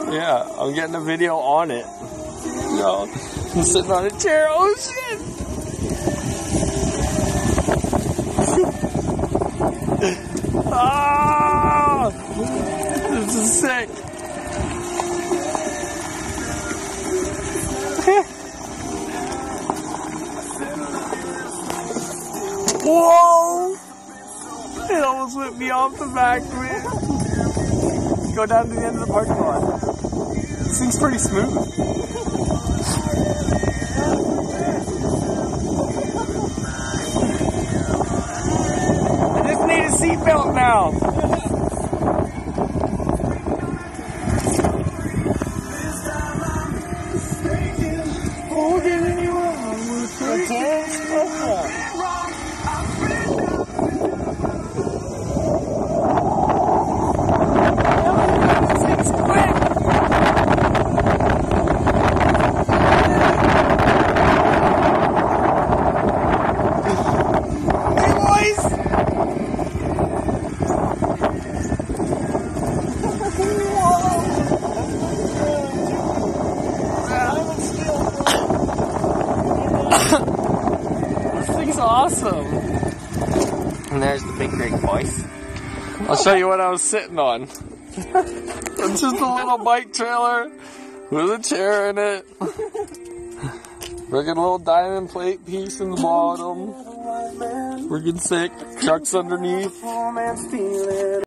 Yeah, I'm getting a video on it. No, I'm sitting on a chair. Oh shit! Ah, this is sick. Whoa! It almost whipped me off the back, man. Go down to the end of the parking lot. This thing's pretty smooth. I just need a seatbelt now. This thing's awesome. And there's the big rig, boys. I'll show you what I was sitting on. It's just a little bike trailer with a chair in it. Friggin' little diamond plate piece in the bottom. Friggin' sick. Trucks underneath.